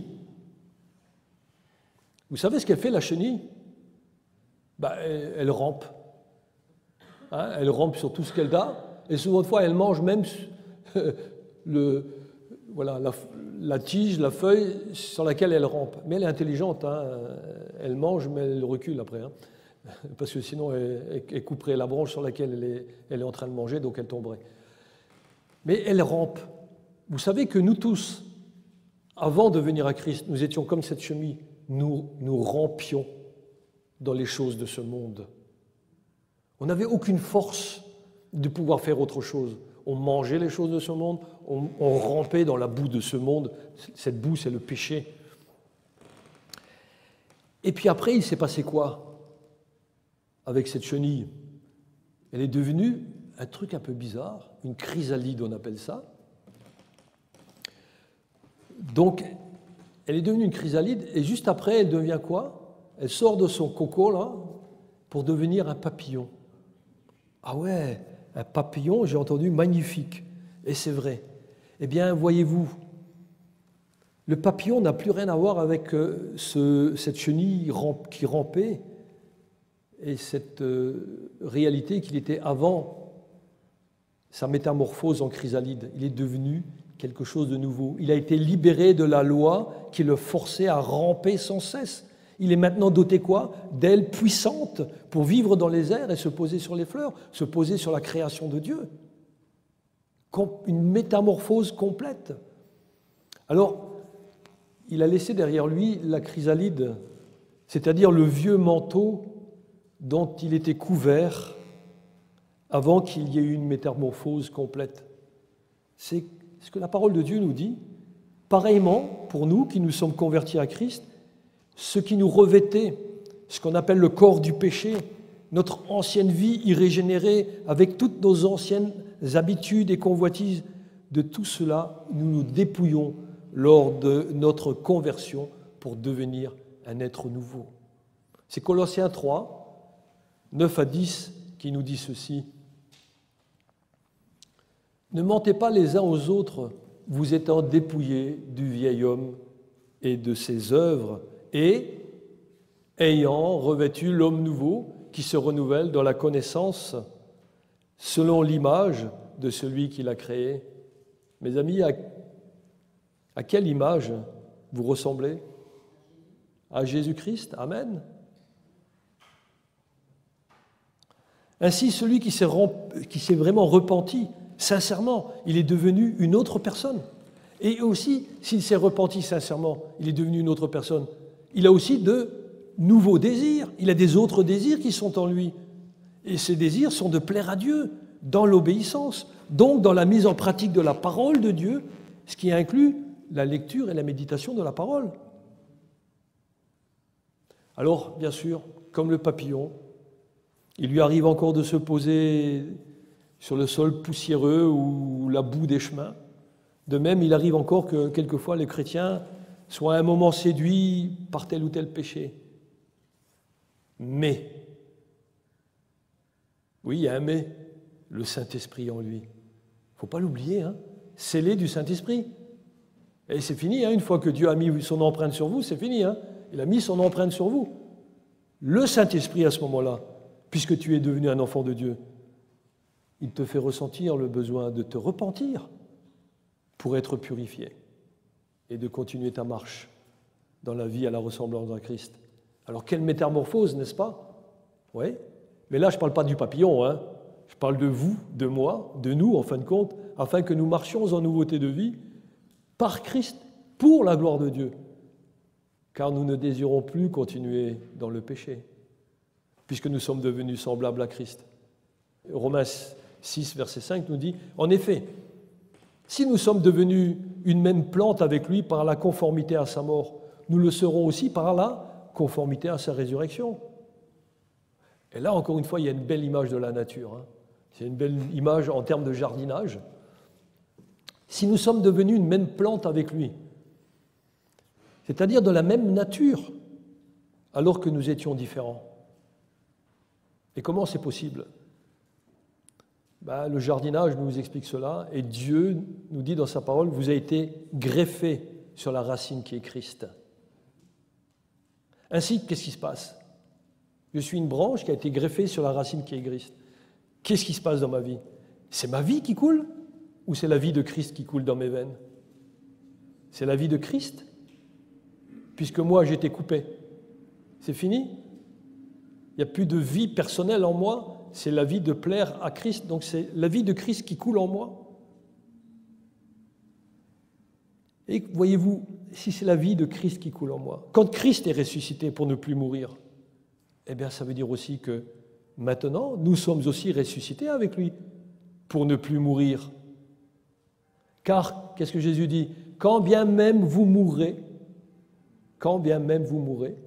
Vous savez ce qu'elle fait, la chenille? Ben, elle, elle rampe. Hein, elle rampe sur tout ce qu'elle a. Et souvent de fois, elle mange même le, voilà, la, la tige, la feuille sur laquelle elle rampe. Mais elle est intelligente. Hein, elle mange, mais elle recule après. Hein, parce que sinon, elle, elle couperait la branche sur laquelle elle est, elle est en train de manger, donc elle tomberait. Mais elle rampe. Vous savez que nous tous, avant de venir à Christ, nous étions comme cette chenille. Nous, nous rampions dans les choses de ce monde. On n'avait aucune force de pouvoir faire autre chose. On mangeait les choses de ce monde, on, on rampait dans la boue de ce monde. Cette boue, c'est le péché. Et puis après, il s'est passé quoi avec cette chenille? Elle est devenue un truc un peu bizarre, une chrysalide, on appelle ça. Donc, elle est devenue une chrysalide, et juste après, elle devient quoi? Elle sort de son coco, là, pour devenir un papillon. Ah ouais, un papillon, j'ai entendu, magnifique. Et c'est vrai. Eh bien, voyez-vous, le papillon n'a plus rien à voir avec euh, ce, cette chenille ramp, qui rampait et cette euh, réalité qu'il était avant sa métamorphose en chrysalide. Il est devenu quelque chose de nouveau. Il a été libéré de la loi qui le forçait à ramper sans cesse. Il est maintenant doté quoi? D'ailes puissantes pour vivre dans les airs et se poser sur les fleurs, se poser sur la création de Dieu. Une métamorphose complète. Alors, il a laissé derrière lui la chrysalide, c'est-à-dire le vieux manteau dont il était couvert avant qu'il y ait eu une métamorphose complète. C'est ce que la parole de Dieu nous dit. Pareillement, pour nous qui nous sommes convertis à Christ, ce qui nous revêtait, ce qu'on appelle le corps du péché, notre ancienne vie irrégénérée, avec toutes nos anciennes habitudes et convoitises, de tout cela, nous nous dépouillons lors de notre conversion pour devenir un être nouveau. C'est Colossiens trois, neuf à dix qui nous dit ceci. Ne mentez pas les uns aux autres, vous étant dépouillés du vieil homme et de ses œuvres, et ayant revêtu l'homme nouveau qui se renouvelle dans la connaissance selon l'image de celui qui l'a créé. Mes amis, à, à quelle image vous ressemblez? À Jésus-Christ? Amen. Ainsi, celui qui s'est, qui s'est vraiment repenti, sincèrement, il est devenu une autre personne. Et aussi, s'il s'est repenti sincèrement, il est devenu une autre personne. Il a aussi de nouveaux désirs. Il a des autres désirs qui sont en lui. Et ces désirs sont de plaire à Dieu dans l'obéissance, donc dans la mise en pratique de la parole de Dieu, ce qui inclut la lecture et la méditation de la parole. Alors, bien sûr, comme le papillon, il lui arrive encore de se poser sur le sol poussiéreux ou la boue des chemins. De même, il arrive encore que quelquefois les chrétiens soient à un moment séduits par tel ou tel péché. Mais, oui, il y a un mais, le Saint-Esprit en lui. Il ne faut pas l'oublier, hein, scellé du Saint-Esprit. Et c'est fini, hein, une fois que Dieu a mis son empreinte sur vous, c'est fini. Hein, il a mis son empreinte sur vous. Le Saint-Esprit, à ce moment-là, puisque tu es devenu un enfant de Dieu, il te fait ressentir le besoin de te repentir pour être purifié et de continuer ta marche dans la vie à la ressemblance d'un Christ. Alors quelle métamorphose, n'est-ce pas? Oui. Mais là, je ne parle pas du papillon, hein. Je parle de vous, de moi, de nous, en fin de compte, afin que nous marchions en nouveauté de vie par Christ, pour la gloire de Dieu. Car nous ne désirons plus continuer dans le péché, puisque nous sommes devenus semblables à Christ. Romains six, verset cinq nous dit, en effet, si nous sommes devenus une même plante avec lui par la conformité à sa mort, nous le serons aussi par la conformité à sa résurrection. Et là, encore une fois, il y a une belle image de la nature. Hein. C'est une belle image en termes de jardinage. Si nous sommes devenus une même plante avec lui, c'est-à-dire de la même nature, alors que nous étions différents. Et comment c'est possible? Ben, le jardinage nous explique cela, et Dieu nous dit dans sa parole, vous avez été greffé sur la racine qui est Christ. Ainsi, qu'est-ce qui se passe? Je suis une branche qui a été greffée sur la racine qui est Christ. Qu'est-ce qui se passe dans ma vie? C'est ma vie qui coule ou c'est la vie de Christ qui coule dans mes veines? C'est la vie de Christ, puisque moi j'ai été coupé. C'est fini? Il n'y a plus de vie personnelle en moi, c'est la vie de plaire à Christ, donc c'est la vie de Christ qui coule en moi. Et voyez-vous, si c'est la vie de Christ qui coule en moi, quand Christ est ressuscité pour ne plus mourir, eh bien ça veut dire aussi que maintenant, nous sommes aussi ressuscités avec lui pour ne plus mourir. Car, qu'est-ce que Jésus dit? Quand bien même vous mourrez, quand bien même vous mourrez,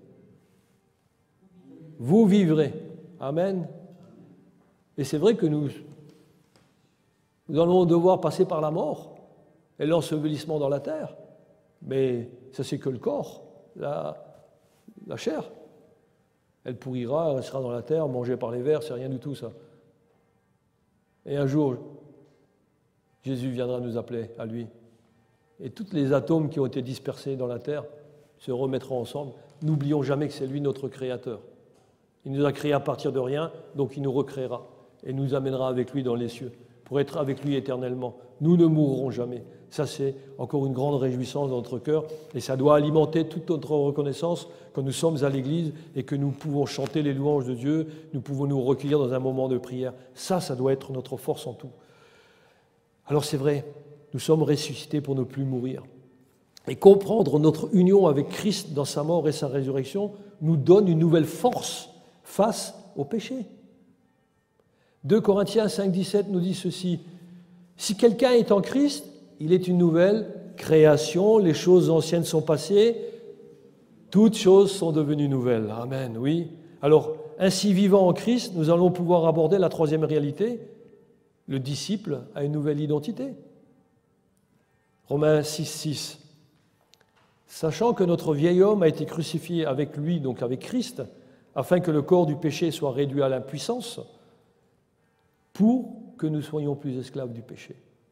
vous vivrez. Amen. Et c'est vrai que nous, nous allons devoir passer par la mort et l'ensevelissement dans la terre. Mais ça, c'est que le corps, la, la chair. Elle pourrira, elle sera dans la terre, mangée par les vers, c'est rien du tout ça. Et un jour, Jésus viendra nous appeler à lui. Et tous les atomes qui ont été dispersés dans la terre se remettront ensemble. N'oublions jamais que c'est lui notre créateur. Il nous a créés à partir de rien, donc il nous recréera et nous amènera avec lui dans les cieux pour être avec lui éternellement. Nous ne mourrons jamais. Ça, c'est encore une grande réjouissance dans notre cœur et ça doit alimenter toute notre reconnaissance quand nous sommes à l'Église et que nous pouvons chanter les louanges de Dieu, nous pouvons nous recueillir dans un moment de prière. Ça, ça doit être notre force en tout. Alors c'est vrai, nous sommes ressuscités pour ne plus mourir. Et comprendre notre union avec Christ dans sa mort et sa résurrection nous donne une nouvelle force face au péché. deux Corinthiens cinq, dix-sept nous dit ceci. Si quelqu'un est en Christ, il est une nouvelle création, les choses anciennes sont passées, toutes choses sont devenues nouvelles. Amen, oui. Alors, ainsi vivant en Christ, nous allons pouvoir aborder la troisième réalité. Le disciple a une nouvelle identité. Romains six, six. Sachant que notre vieil homme a été crucifié avec lui, donc avec Christ, afin que le corps du péché soit réduit à l'impuissance, pour que nous soyons plus esclaves du péché.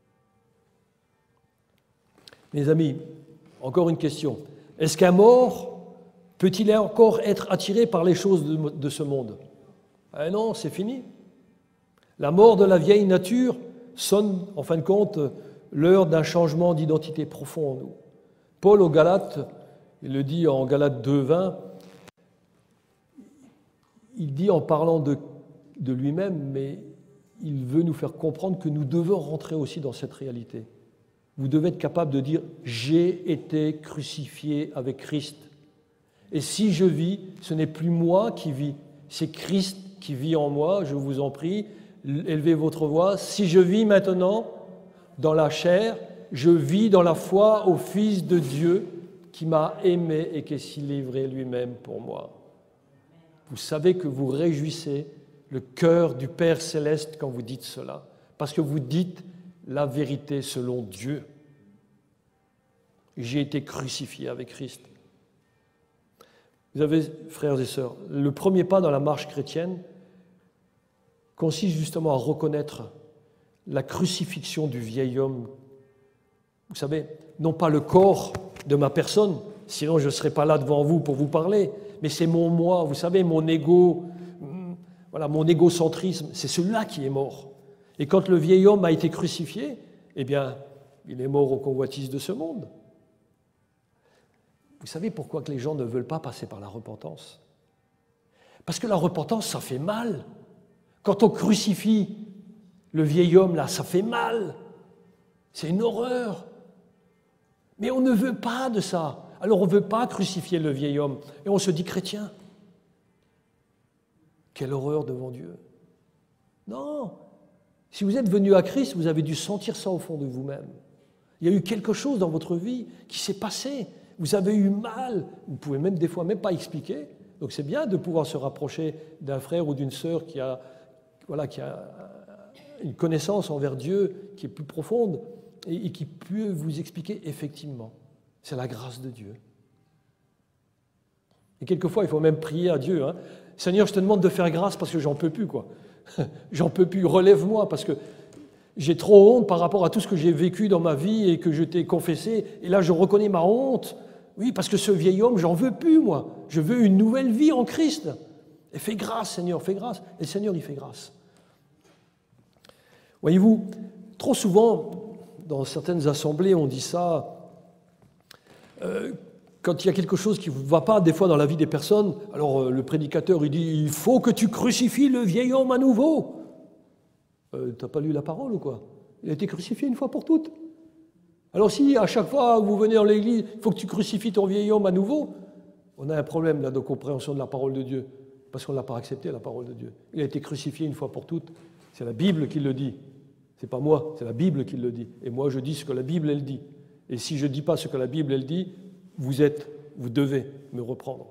Mes amis, encore une question. Est-ce qu'un mort peut-il encore être attiré par les choses de, de ce monde? Eh non, c'est fini. La mort de la vieille nature sonne, en fin de compte, l'heure d'un changement d'identité profond en nous. Paul aux Galates, il le dit en Galates deux, vingt, il dit en parlant de, de lui-même, mais il veut nous faire comprendre que nous devons rentrer aussi dans cette réalité. Vous devez être capable de dire « J'ai été crucifié avec Christ. Et si je vis, ce n'est plus moi qui vis, c'est Christ qui vit en moi. Je vous en prie, élevez votre voix. Si je vis maintenant dans la chair, je vis dans la foi au Fils de Dieu qui m'a aimé et qui s'est livré lui-même pour moi. » Vous savez que vous réjouissez le cœur du Père Céleste quand vous dites cela, parce que vous dites la vérité selon Dieu. J'ai été crucifié avec Christ. Vous avez, frères et sœurs, le premier pas dans la marche chrétienne consiste justement à reconnaître la crucifixion du vieil homme. Vous savez, non pas le corps de ma personne, sinon je ne serais pas là devant vous pour vous parler, mais c'est mon moi, vous savez, mon ego, voilà, mon égocentrisme, c'est celui-là qui est mort. Et quand le vieil homme a été crucifié, eh bien, il est mort aux convoitises de ce monde. Vous savez pourquoi que les gens ne veulent pas passer par la repentance? Parce que la repentance, ça fait mal. Quand on crucifie le vieil homme, là, ça fait mal. C'est une horreur. Mais on ne veut pas de ça. Alors on ne veut pas crucifier le vieil homme. Et on se dit chrétien. Quelle horreur devant Dieu. Non. Si vous êtes venu à Christ, vous avez dû sentir ça au fond de vous-même. Il y a eu quelque chose dans votre vie qui s'est passé. Vous avez eu mal. Vous ne pouvez même des fois même pas expliquer. Donc c'est bien de pouvoir se rapprocher d'un frère ou d'une sœur qui a, voilà, qui a une connaissance envers Dieu qui est plus profonde et, et qui peut vous expliquer effectivement. C'est la grâce de Dieu. Et quelquefois, il faut même prier à Dieu. Hein. Seigneur, je te demande de faire grâce parce que j'en peux plus, quoi. J'en peux plus, relève-moi parce que j'ai trop honte par rapport à tout ce que j'ai vécu dans ma vie et que je t'ai confessé. Et là, je reconnais ma honte. Oui, parce que ce vieil homme, j'en veux plus, moi. Je veux une nouvelle vie en Christ. Et fais grâce, Seigneur, fais grâce. Et le Seigneur, il fait grâce. Voyez-vous, trop souvent, dans certaines assemblées, on dit ça, euh, quand il y a quelque chose qui ne va pas, des fois, dans la vie des personnes, alors euh, le prédicateur, il dit « Il faut que tu crucifies le vieil homme à nouveau. Euh, » Tu n'as pas lu la parole ou quoi? Il a été crucifié une fois pour toutes. Alors si à chaque fois que vous venez dans l'église, il faut que tu crucifies ton vieil homme à nouveau, on a un problème là de compréhension de la parole de Dieu, parce qu'on ne l'a pas accepté, la parole de Dieu. Il a été crucifié une fois pour toutes. C'est la Bible qui le dit. C'est pas moi, c'est la Bible qui le dit. Et moi, je dis ce que la Bible, elle dit. Et si je ne dis pas ce que la Bible, elle dit, vous êtes, vous devez me reprendre.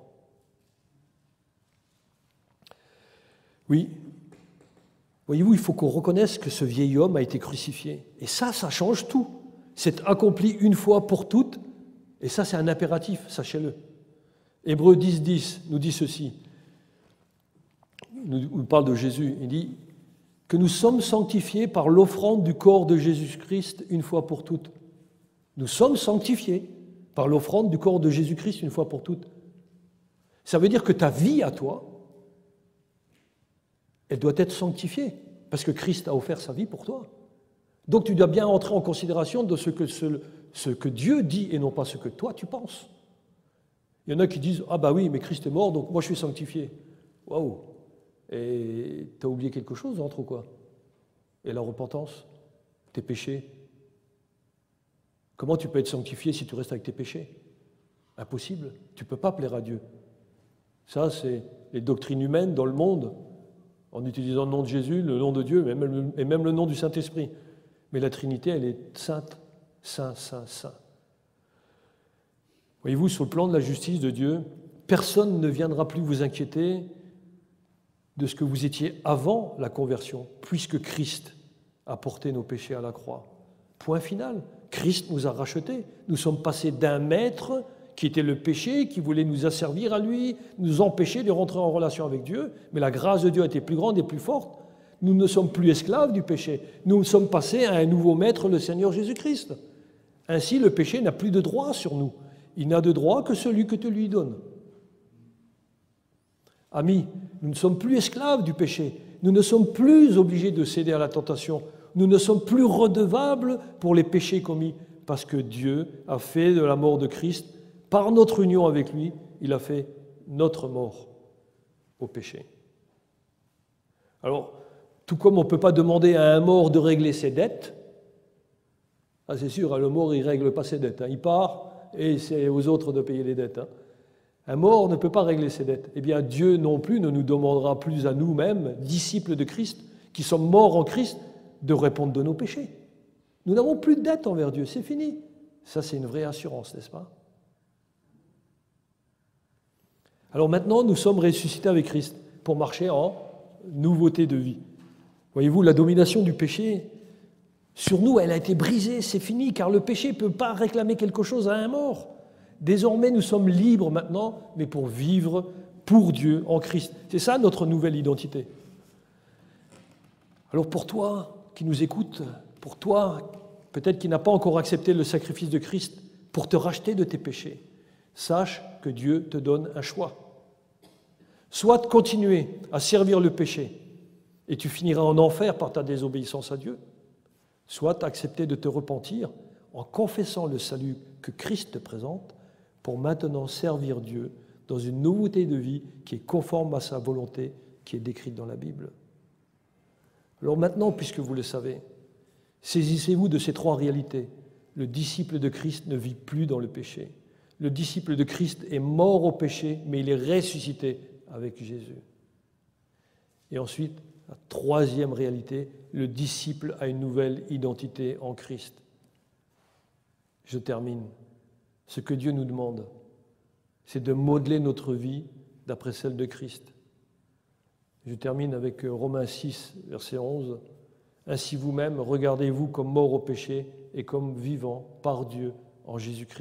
Oui. Voyez-vous, il faut qu'on reconnaisse que ce vieil homme a été crucifié. Et ça, ça change tout. C'est accompli une fois pour toutes, et ça c'est un impératif, sachez-le. Hébreux dix, dix nous dit ceci, il nous parle de Jésus, il dit que nous sommes sanctifiés par l'offrande du corps de Jésus-Christ une fois pour toutes. Nous sommes sanctifiés par l'offrande du corps de Jésus-Christ une fois pour toutes. Ça veut dire que ta vie à toi, elle doit être sanctifiée, parce que Christ a offert sa vie pour toi. Donc tu dois bien entrer en considération de ce que, ce, ce que Dieu dit et non pas ce que toi tu penses. Il y en a qui disent « Ah bah oui, mais Christ est mort, donc moi je suis sanctifié. » Waouh! Et tu as oublié quelque chose entre quoi? Et la repentance? Tes péchés? Comment tu peux être sanctifié si tu restes avec tes péchés? Impossible. Tu ne peux pas plaire à Dieu. Ça, c'est les doctrines humaines dans le monde, en utilisant le nom de Jésus, le nom de Dieu, et même, et même le nom du Saint-Esprit. Mais la Trinité, elle est sainte, saint, saint, saint. Voyez-vous, sur le plan de la justice de Dieu, personne ne viendra plus vous inquiéter de ce que vous étiez avant la conversion, puisque Christ a porté nos péchés à la croix. Point final. Christ nous a rachetés. Nous sommes passés d'un maître qui était le péché, qui voulait nous asservir à lui, nous empêcher de rentrer en relation avec Dieu, mais la grâce de Dieu était plus grande et plus forte. Nous ne sommes plus esclaves du péché. Nous sommes passés à un nouveau maître, le Seigneur Jésus-Christ. Ainsi, le péché n'a plus de droit sur nous. Il n'a de droit que celui que tu lui donnes. Amis, nous ne sommes plus esclaves du péché. Nous ne sommes plus obligés de céder à la tentation. Nous ne sommes plus redevables pour les péchés commis, parce que Dieu a fait de la mort de Christ, par notre union avec lui, il a fait notre mort au péché. Alors, tout comme on ne peut pas demander à un mort de régler ses dettes, ah c'est sûr, le mort, il ne règle pas ses dettes. Hein. Il part et c'est aux autres de payer les dettes. Hein. Un mort ne peut pas régler ses dettes. Eh bien, Dieu non plus ne nous demandera plus à nous-mêmes, disciples de Christ, qui sommes morts en Christ, de répondre de nos péchés. Nous n'avons plus de dettes envers Dieu, c'est fini. Ça, c'est une vraie assurance, n'est-ce pas? Alors maintenant, nous sommes ressuscités avec Christ pour marcher en nouveauté de vie. Voyez-vous, la domination du péché, sur nous, elle a été brisée, c'est fini, car le péché ne peut pas réclamer quelque chose à un mort. Désormais, nous sommes libres maintenant, mais pour vivre pour Dieu en Christ. C'est ça notre nouvelle identité. Alors pour toi qui nous écoutes, pour toi peut-être qui n'a pas encore accepté le sacrifice de Christ pour te racheter de tes péchés, sache que Dieu te donne un choix. Soit de continuer à servir le péché et tu finiras en enfer par ta désobéissance à Dieu, soit accepter de te repentir en confessant le salut que Christ te présente pour maintenant servir Dieu dans une nouveauté de vie qui est conforme à sa volonté, qui est décrite dans la Bible. Alors maintenant, puisque vous le savez, saisissez-vous de ces trois réalités. Le disciple de Christ ne vit plus dans le péché. Le disciple de Christ est mort au péché, mais il est ressuscité avec Jésus. Et ensuite, la troisième réalité, le disciple a une nouvelle identité en Christ. Je termine. Ce que Dieu nous demande, c'est de modeler notre vie d'après celle de Christ. Je termine avec Romains six, verset onze. « Ainsi vous-même, regardez-vous comme morts au péché et comme vivants par Dieu en Jésus-Christ. »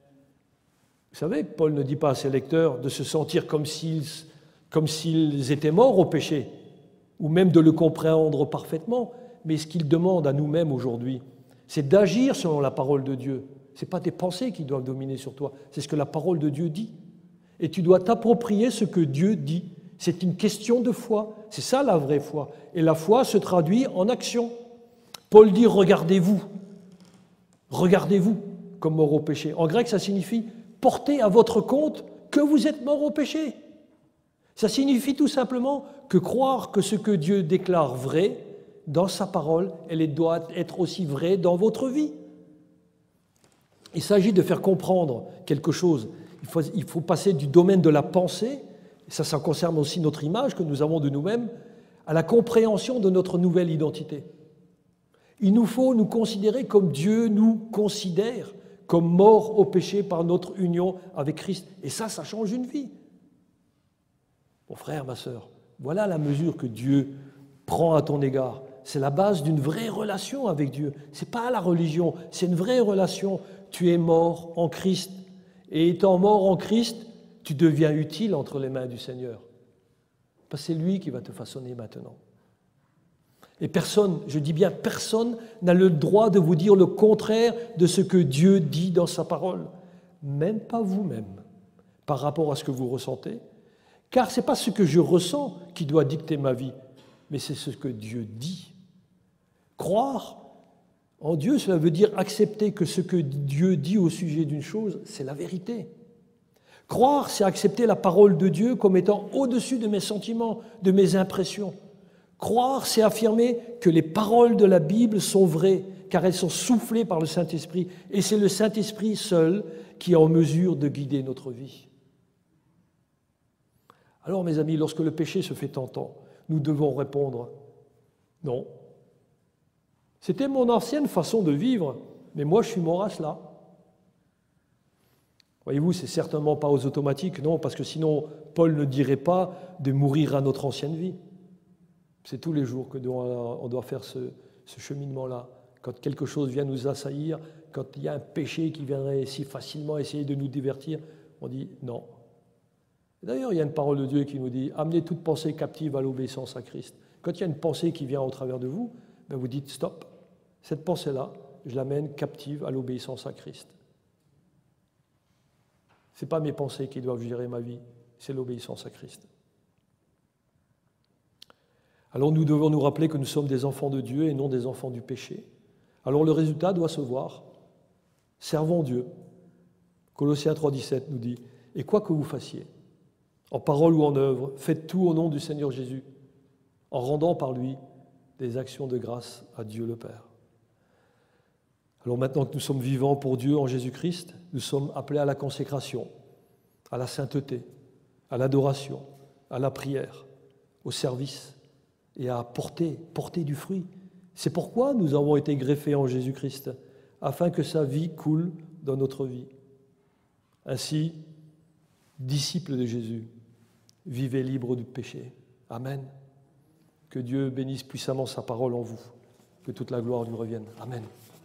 Vous savez, Paul ne dit pas à ses lecteurs de se sentir comme s'ils, comme s'ils étaient morts au péché, ou même de le comprendre parfaitement, mais ce qu'il demande à nous-mêmes aujourd'hui, c'est d'agir selon la parole de Dieu. Ce n'est pas tes pensées qui doivent dominer sur toi, c'est ce que la parole de Dieu dit. Et tu dois t'approprier ce que Dieu dit. C'est une question de foi. C'est ça la vraie foi. Et la foi se traduit en action. Paul dit « regardez-vous ». Regardez-vous comme mort au péché. En grec, ça signifie « portez à votre compte que vous êtes mort au péché ». Ça signifie tout simplement que croire que ce que Dieu déclare vrai dans sa parole, elle doit être aussi vraie dans votre vie. Il s'agit de faire comprendre quelque chose. Il faut, il faut passer du domaine de la pensée, et ça, ça concerne aussi notre image que nous avons de nous-mêmes, à la compréhension de notre nouvelle identité. Il nous faut nous considérer comme Dieu nous considère, comme morts au péché par notre union avec Christ. Et ça, ça change une vie. Mon frère, ma sœur, voilà la mesure que Dieu prend à ton égard. C'est la base d'une vraie relation avec Dieu. Ce n'est pas la religion, c'est une vraie relation. Tu es mort en Christ. Et étant mort en Christ, tu deviens utile entre les mains du Seigneur. Parce que c'est lui qui va te façonner maintenant. Et personne, je dis bien personne, n'a le droit de vous dire le contraire de ce que Dieu dit dans sa parole. Même pas vous-même, par rapport à ce que vous ressentez. Car ce n'est pas ce que je ressens qui doit dicter ma vie, mais c'est ce que Dieu dit. Croire en Dieu, cela veut dire accepter que ce que Dieu dit au sujet d'une chose, c'est la vérité. Croire, c'est accepter la parole de Dieu comme étant au-dessus de mes sentiments, de mes impressions. Croire, c'est affirmer que les paroles de la Bible sont vraies, car elles sont soufflées par le Saint-Esprit, et c'est le Saint-Esprit seul qui est en mesure de guider notre vie. Alors, mes amis, lorsque le péché se fait tentant, nous devons répondre « Non, c'était mon ancienne façon de vivre, mais moi je suis mort à cela. » Voyez-vous, c'est certainement pas aux automatiques, non, parce que sinon Paul ne dirait pas de mourir à notre ancienne vie. C'est tous les jours que doit, on doit faire ce, ce cheminement-là. Quand quelque chose vient nous assaillir, quand il y a un péché qui viendrait si facilement essayer de nous divertir, on dit non. D'ailleurs, il y a une parole de Dieu qui nous dit « Amenez toute pensée captive à l'obéissance à Christ ». Quand il y a une pensée qui vient au travers de vous, ben vous dites « Stop, cette pensée-là, je l'amène captive à l'obéissance à Christ ». Ce n'est pas mes pensées qui doivent gérer ma vie, c'est l'obéissance à Christ. Alors nous devons nous rappeler que nous sommes des enfants de Dieu et non des enfants du péché. Alors le résultat doit se voir. Servons Dieu. Colossiens trois, dix-sept nous dit « Et quoi que vous fassiez, en parole ou en œuvre, faites tout au nom du Seigneur Jésus, en rendant par lui des actions de grâce à Dieu le Père. » Alors maintenant que nous sommes vivants pour Dieu en Jésus-Christ, nous sommes appelés à la consécration, à la sainteté, à l'adoration, à la prière, au service et à porter, porter du fruit. C'est pourquoi nous avons été greffés en Jésus-Christ, afin que sa vie coule dans notre vie. Ainsi, disciples de Jésus, vivez libres du péché. Amen. Que Dieu bénisse puissamment sa parole en vous. Que toute la gloire lui revienne. Amen.